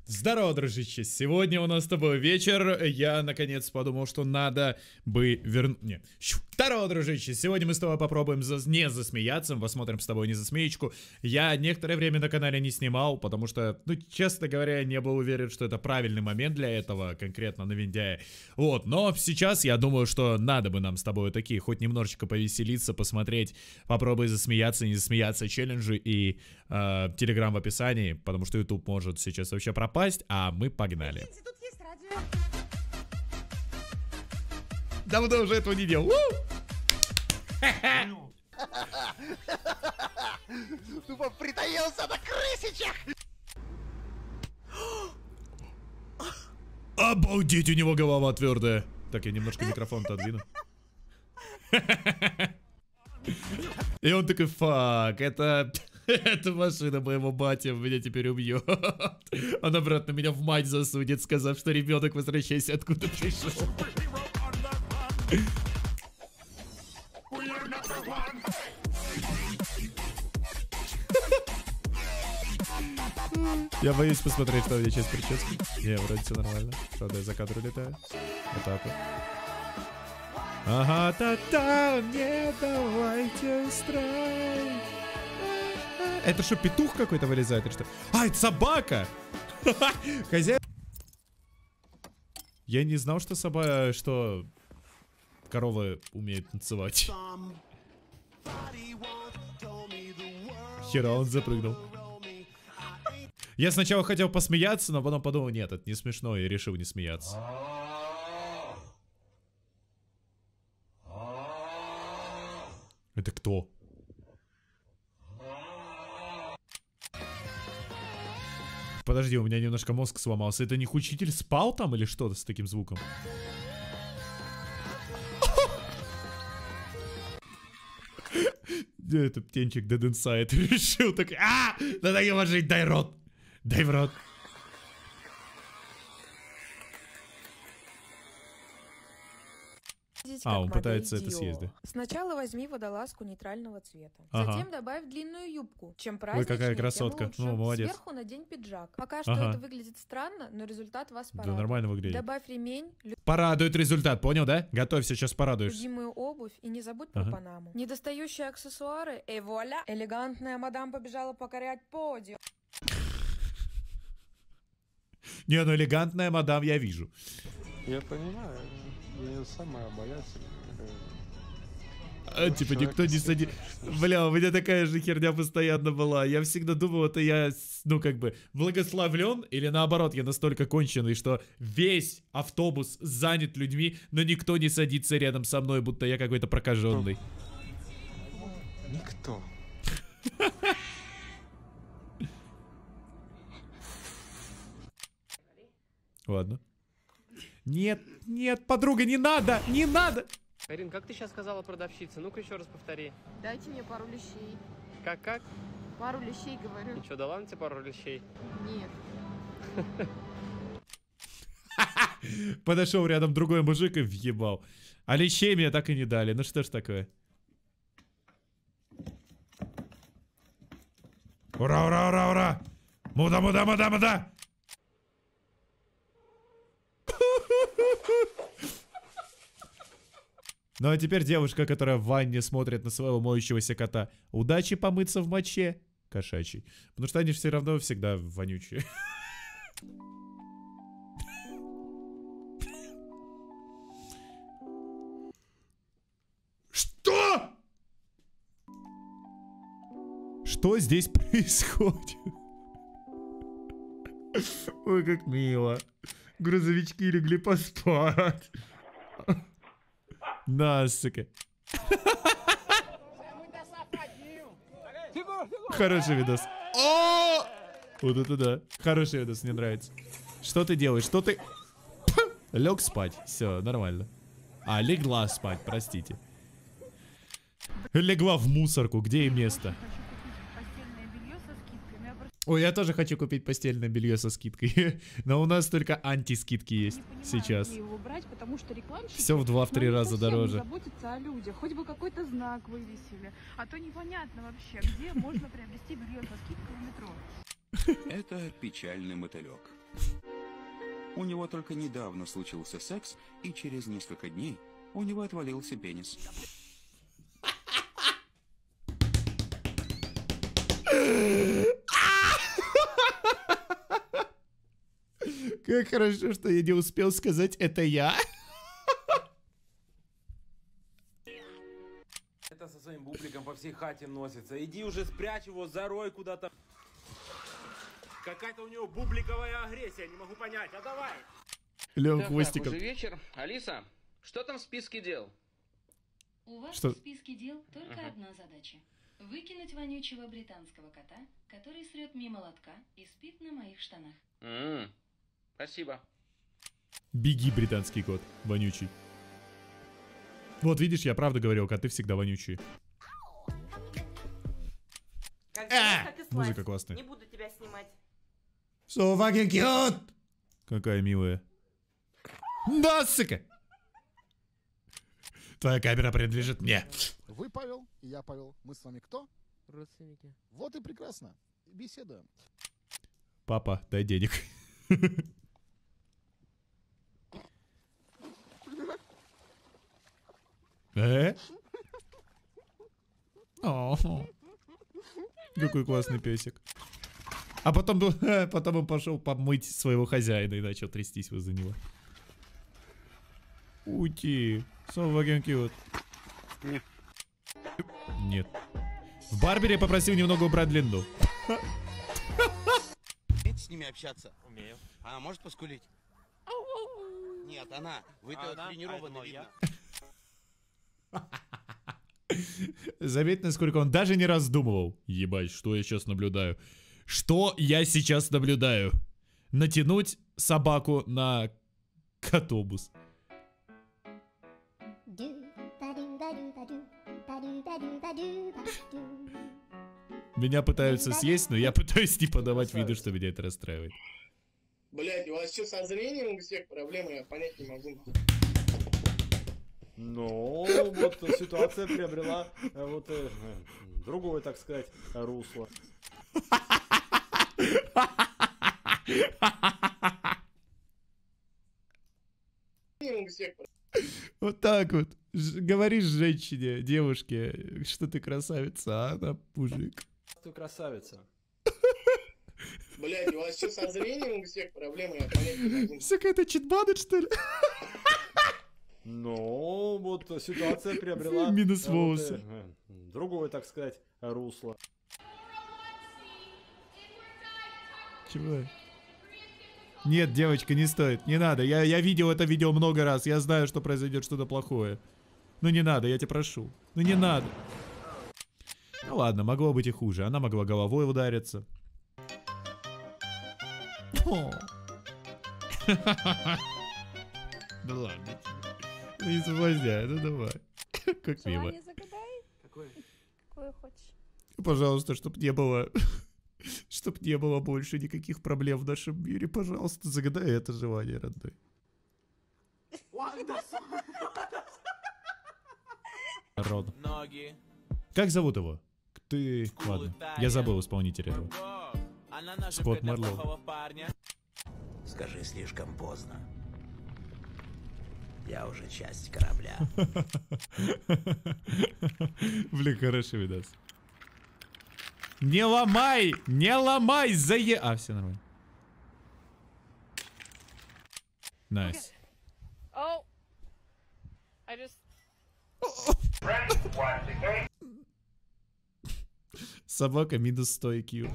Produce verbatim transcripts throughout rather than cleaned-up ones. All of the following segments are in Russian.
Здорово, дружище! Сегодня у нас с тобой вечер. Я, наконец, подумал, что надо бы вернуть... Не. Здорово, дружище! Сегодня мы с тобой попробуем за... не засмеяться. Посмотрим с тобой не засмеечку. Я некоторое время на канале не снимал, потому что, ну, честно говоря, не был уверен, что это правильный момент для этого, конкретно на Виндяе. Вот, но сейчас я думаю, что надо бы нам с тобой такие, хоть немножечко повеселиться, посмотреть, попробуй засмеяться, не засмеяться, челленджи и э, телеграм в описании, потому что YouTube может сейчас вообще пропасть. А мы погнали. Тут есть радио. Давно уже этого не делал. Тупо притаился на крысичах. Обалдеть, у него голова твердая. Так, я немножко микрофон-то отдвину. И он такой, фак, это... Эта машина моего батя меня теперь убьет. Он обратно меня в мать засудит, сказав, что ребенок, возвращайся, откуда пришел. Я боюсь посмотреть, что у меня сейчас прическа. Не, вроде все нормально. Правда, я за кадр улетаю. Вот так вот. Ага, та-та, не давайте устраивать. Это что, петух какой-то вылезает или что? А, это собака! Хозяин... Я не знал, что собака... Что... Корова умеет танцевать. Хера, он запрыгнул. Я сначала хотел посмеяться, но потом подумал, нет, это не смешно, и решил не смеяться. Это кто? Подожди, у меня немножко мозг сломался. Это не учитель спал там или что-то с таким звуком? Это птенчик Dead Inside решил так. А! Надо его жить, дай рот! Дай в рот! А, он пытается это съесть, да? Сначала возьми водолазку нейтрального цвета. Ага. Затем добавь длинную юбку. Чем праздничнее, Ой, какая красотка. тем лучше. Ну, молодец. Сверху надень пиджак. Пока что Ага. это выглядит странно, но результат вас Да порадует. нормально выглядит. Добавь ремень, Порадует результат, понял, да? Готовься, сейчас порадуешься. любимую обувь и не забудь про Ага. панаму. Недостающие аксессуары, и вуаля! Элегантная мадам побежала покорять подиум. Не, ну элегантная мадам я вижу. Я понимаю, я самая обаятельная. А, типа никто не садит. Бля, у меня такая же херня постоянно была. Я всегда думал, это я, ну как бы, благословлен, или наоборот, я настолько конченый, что весь автобус занят людьми, но никто не садится рядом со мной, будто я какой-то прокаженный. Никто. Ладно. Нет, нет, подруга, не надо, не надо! Карин, как ты сейчас сказала продавщице? Ну-ка еще раз повтори. Дайте мне пару лещей. Как-как? Пару лещей, говорю. Ничего, дала на тебе пару лещей? Нет. Подошел рядом другой мужик и въебал. А лещей мне так и не дали. Ну что ж такое? Ура, ура, ура, ура! Муда, муда, муда, муда! Ну а теперь девушка, которая в ванне смотрит на своего моющегося кота. Удачи помыться в моче кошачьей. Потому что они все равно всегда вонючие. Что? Что здесь происходит? Ой, как мило. Грузовички легли поспать. На, сука. Хороший видос. О! Вот это да. Хороший видос, мне нравится. Что ты делаешь? Что ты... Лег спать. Все, нормально. А, легла спать, простите. Легла в мусорку. Где ей место? Ой, я тоже хочу купить постельное белье со скидкой. Но у нас только антискидки есть сейчас. Все в два-три раза дороже. Заботиться о людях, хоть бы какой-то знак вывесили. А то непонятно вообще, где можно приобрести белье со скидкой в метро. Это печальный мотылек. У него только недавно случился секс, и через несколько дней у него отвалился пенис. Как хорошо, что я не успел сказать «это я». Это со своим бубликом по всей хате носится. Иди уже спрячь его, зарой куда-то. Какая-то у него бубликовая агрессия, не могу понять. А давай! Лёг Так, хвостиком. так, уже вечер. Алиса, что там в списке дел? У вас Что? в списке дел только Ага. одна задача. Выкинуть вонючего британского кота, который срет мимо лотка и спит на моих штанах. М-м, спасибо. Беги, британский кот, вонючий. Вот видишь, я правда говорил, коты всегда вонючие. Как А! как и слазь. Музыка классная. Не буду тебя снимать. So fucking cute! Какая милая. Да, сука! Твоя камера принадлежит мне. Вы Павел, и я Павел. Мы с вами кто? Родственники. Вот и прекрасно. Беседуем. Папа, дай денег. Э? О, какой классный песик. А потом, потом он пошел помыть своего хозяина и начал трястись возле него. Уйти. So fucking cute. Нет. Нет. В барбере попросил немного убрать длину. Умеете с ними общаться? Умею. Она может поскулить? Нет, она. Вы-то А она? тренированы, А я видно. Заметь, насколько он даже не раздумывал. Ебать, что я сейчас наблюдаю? Что я сейчас наблюдаю? Натянуть собаку на котобус. Меня пытаются съесть, но я пытаюсь не подавать виду, что меня это расстраивает. Блять, у вас что, со зрением у всех проблемы, я понять не могу. Ну, вот ситуация приобрела э, вот э, другое, так сказать, русло. У всех Вот так вот. Ж- говоришь женщине, девушке, что ты красавица, а она мужик. Ты красавица. Блять, у вас что, со зрением у всех проблемы, я понять не могу. Сука, это читбанет, что ли? Ну, вот ситуация приобрела Минус э, вот, волосы. э, другое, так сказать, русло. Чего? Нет, девочка, не стоит, не надо. Я, я видел это видео много раз, я знаю, что произойдет что-то плохое. Ну не надо, я тебя прошу. Ну не надо. Ну ладно, могло быть и хуже. Она могла головой удариться. О. Да ладно. Ну не соблазняй, ну давай. Как мило. Желание загадай. Какой? Какое хочешь. Пожалуйста, чтоб не было... Чтоб не было больше никаких проблем в нашем мире. Пожалуйста, загадай это желание, родной. Рон. Ноги. Как зовут его? Ты... Ладно, я забыл исполнителя этого. Скотт Марлоу. Скажи, слишком поздно. Я уже часть корабля. Блин, хороший видос. Не ломай! Не ломай! Зае... А, все нормально. Найс. Oh. I just... Собака минус сто ай кью.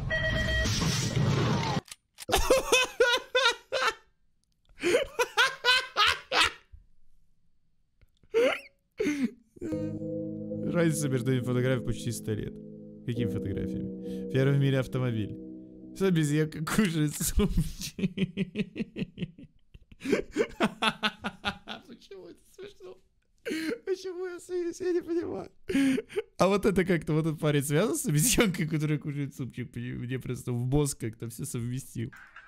Разница между этими фотографиями почти сто лет. Какими фотографиями? Первый в мире автомобиль. С обезьянка кушает сумчи. Почему это смешно? Почему я смеюсь? Я не понимаю. А вот это как-то, вот этот парень связан с обезьянкой, которая кушает супчик. Мне просто в мозг как-то все совместил.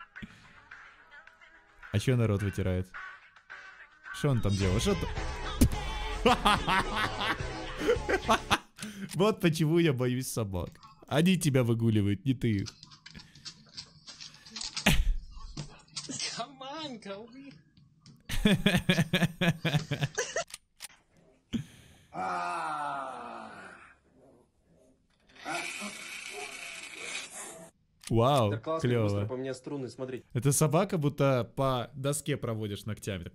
А чё народ вытирает? Что он там делал? Что там? Вот почему я боюсь собак. Они тебя выгуливают, не ты их. Ванька, убей. Вау, Так классно, быстро клево. поменять струны, смотрите. Это собака, будто по доске проводишь ногтями.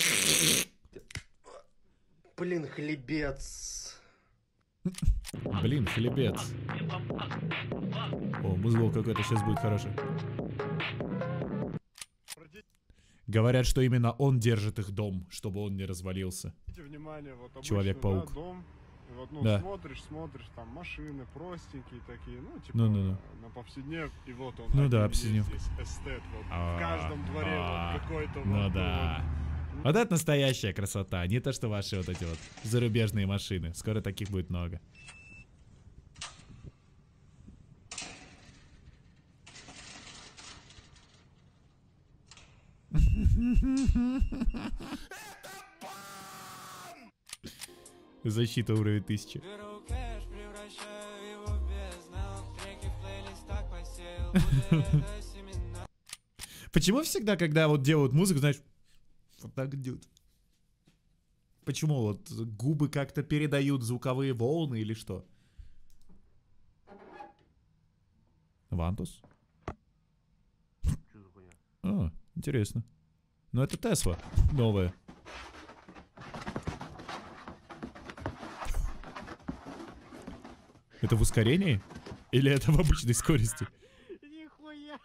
Блин, хлебец. Блин, хлебец. О, музло какое-то сейчас будет хорошее. Говорят, что именно он держит их дом, чтобы он не развалился. Внимание, вот обычно, Человек-паук. да, дом, и вот, ну, Да. смотришь, смотришь, там машины простенькие такие, ну, типа, Ну-ну-ну. на повседнев, и вот он, Ну один да, есть повседневка. здесь эстет, вот, А, в каждом дворе а, вот какой-то Ну вот, да. Вот это настоящая красота, не то что ваши вот эти вот зарубежные машины. Скоро таких будет много. Защита уровень тысячи. Почему всегда, когда вот делают музыку, знаешь, вот так идет? Почему вот губы как-то передают звуковые волны или что? Вантус? А, интересно. Ну это Тесла новая. Это в ускорении? Или это в обычной скорости? Нихуя!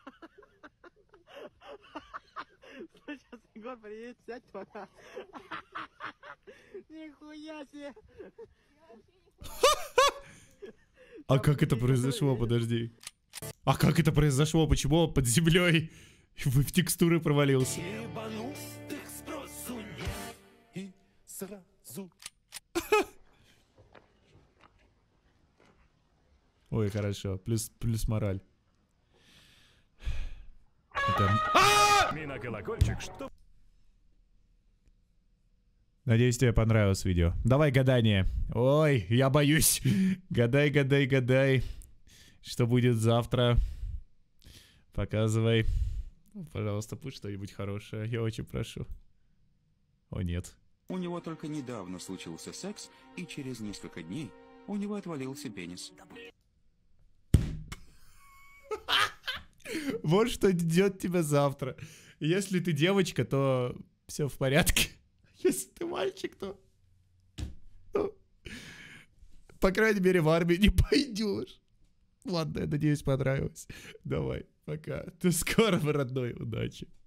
Сейчас Егор приедет, сядь пока. Нихуя себе! А как это произошло? Подожди. А как это произошло? Почему он под землей в в текстуры провалился? Ой, хорошо. Плюс, плюс мораль. Это... Ми на колокольчик, что... Надеюсь, тебе понравилось видео. Давай гадание. Ой, я боюсь. Гадай, гадай, гадай. Что будет завтра? Показывай. Пожалуйста, пусть что-нибудь хорошее. Я очень прошу. О, нет. У него только недавно случился секс, и через несколько дней у него отвалился пенис. Вот что ждет тебя завтра. Если ты девочка, то все в порядке. Если ты мальчик, то... ну, по крайней мере, в армию не пойдешь. Ладно, я надеюсь, понравилось. Давай, пока. До скорого, родной. Удачи.